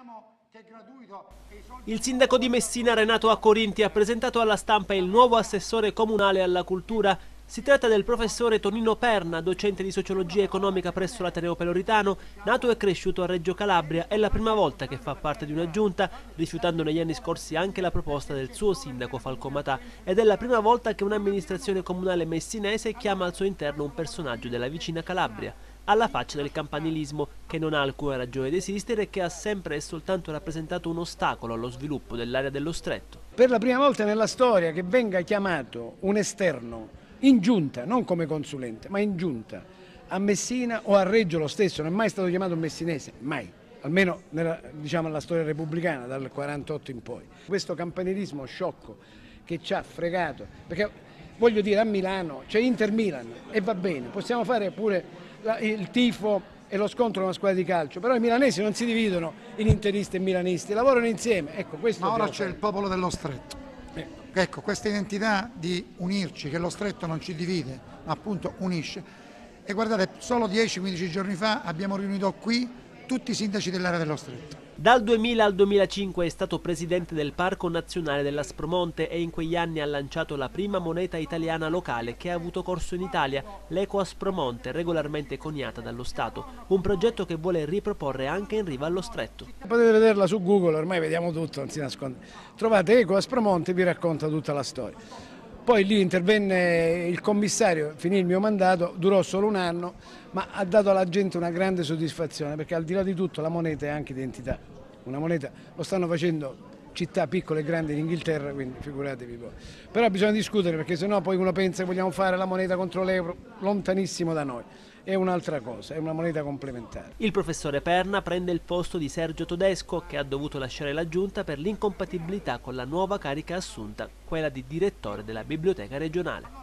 Il sindaco di Messina, Renato Accorinti, ha presentato alla stampa il nuovo assessore comunale alla cultura. Si tratta del professore Tonino Perna, docente di sociologia economica presso l'Ateneo Peloritano, nato e cresciuto a Reggio Calabria. È la prima volta che fa parte di una giunta, rifiutando negli anni scorsi anche la proposta del suo sindaco Falco Matà. Ed è la prima volta che un'amministrazione comunale messinese chiama al suo interno un personaggio della vicina Calabria, alla faccia del campanilismo, che non ha alcuna ragione di esistere e che ha sempre e soltanto rappresentato un ostacolo allo sviluppo dell'area dello Stretto. Per la prima volta nella storia che venga chiamato un esterno in giunta, non come consulente, ma in giunta, a Messina o a Reggio lo stesso, non è mai stato chiamato un messinese, mai, almeno nella storia repubblicana dal 48 in poi. Questo campanilismo sciocco che ci ha fregato, perché voglio dire, a Milano c'è Inter-Milan e va bene, possiamo fare pure il tifo e lo scontro con una squadra di calcio, però i milanesi non si dividono in interisti e milanisti, lavorano insieme. Ecco, questo ma ora c'è il popolo dello Stretto. Ecco, questa identità di unirci, che lo Stretto non ci divide, ma appunto unisce. E guardate, solo 10-15 giorni fa abbiamo riunito qui tutti i sindaci dell'area dello Stretto. Dal 2000 al 2005 è stato presidente del Parco Nazionale dell'Aspromonte e in quegli anni ha lanciato la prima moneta italiana locale che ha avuto corso in Italia, l'Eco Aspromonte, regolarmente coniata dallo Stato. Un progetto che vuole riproporre anche in riva allo Stretto. Potete vederla su Google, ormai vediamo tutto, non si nasconde. Trovate Eco Aspromonte e vi racconta tutta la storia. Poi lì intervenne il commissario, finì il mio mandato, durò solo un anno, ma ha dato alla gente una grande soddisfazione, perché al di là di tutto la moneta è anche identità. Una moneta lo stanno facendo città piccole e grandi in Inghilterra, quindi figuratevi voi. Però bisogna discutere, perché sennò poi uno pensa che vogliamo fare la moneta contro l'euro, lontanissimo da noi. È un'altra cosa, è una moneta complementare. Il professore Perna prende il posto di Sergio Todesco, che ha dovuto lasciare la giunta per l'incompatibilità con la nuova carica assunta, quella di direttore della biblioteca regionale.